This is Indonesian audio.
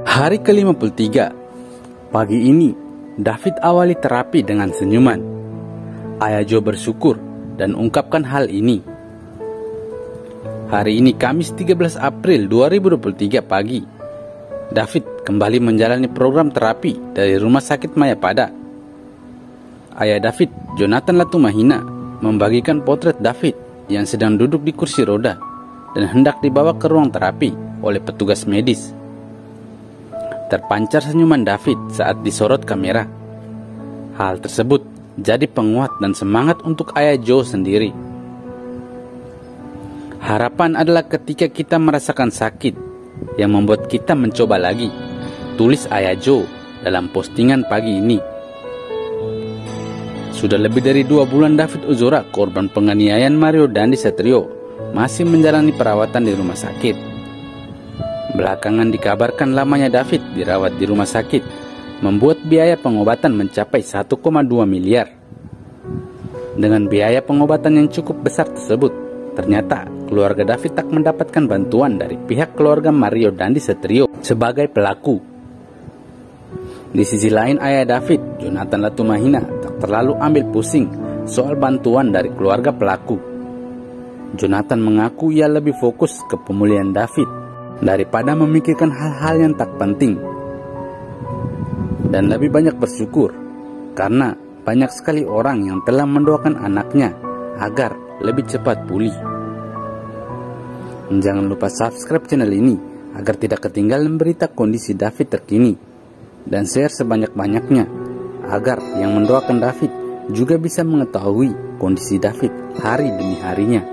Hari ke-53. Pagi ini, David awali terapi dengan senyuman. Ayah Joe bersyukur dan ungkapkan hal ini. Hari ini Kamis 13 April 2023 pagi, David kembali menjalani program terapi dari Rumah Sakit Mayapada. Ayah David, Jonathan Latumahina, membagikan potret David yang sedang duduk di kursi roda dan hendak dibawa ke ruang terapi oleh petugas medis. Terpancar senyuman David saat disorot kamera. Hal tersebut jadi penguat dan semangat untuk ayah Joe sendiri. Harapan adalah ketika kita merasakan sakit yang membuat kita mencoba lagi, tulis ayah Joe dalam postingan pagi ini. Sudah lebih dari 2 bulan David Ozora, korban penganiayaan Mario Dandi Satrio, masih menjalani perawatan di rumah sakit. Belakangan dikabarkan lamanya David dirawat di rumah sakit membuat biaya pengobatan mencapai 1,2 miliar. Dengan biaya pengobatan yang cukup besar tersebut, ternyata keluarga David tak mendapatkan bantuan dari pihak keluarga Mario Dandi Satrio sebagai pelaku. Di sisi lain, ayah David, Jonathan Latumahina, tak terlalu ambil pusing soal bantuan dari keluarga pelaku. Jonathan mengaku ia lebih fokus ke pemulihan David daripada memikirkan hal-hal yang tak penting, dan lebih banyak bersyukur karena banyak sekali orang yang telah mendoakan anaknya agar lebih cepat pulih. Jangan lupa subscribe channel ini agar tidak ketinggalan berita kondisi David terkini, dan share sebanyak-banyaknya agar yang mendoakan David juga bisa mengetahui kondisi David hari demi harinya.